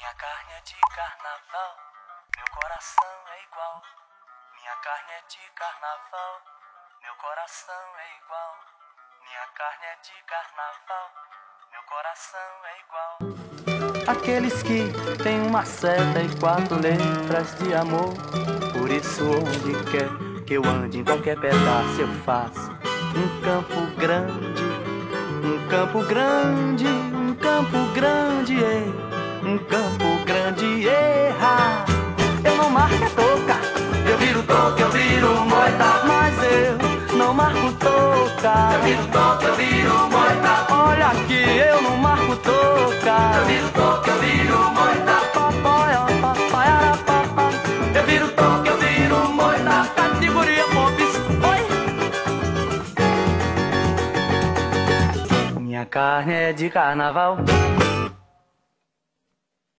Minha carne é de carnaval, meu coração é igual. Minha carne é de carnaval, meu coração é igual. Minha carne é de carnaval, meu coração é igual. Aqueles que têm uma seta e 4 letras de amor. Por isso onde quer que eu ande, em qualquer pedaço eu faço um campo grande, um campo grande, um campo grande, um campo grande, erra. Eu não marco a toca, eu viro toca, eu viro moita. Mas eu não marco toca, eu viro toca, eu viro moita. Olha aqui, eu não marco toca, eu viro toca, eu viro moita. Papai, papai, arapapá. Eu viro toca, eu viro moita. Categoria pops, oi. Minha carne é de carnaval,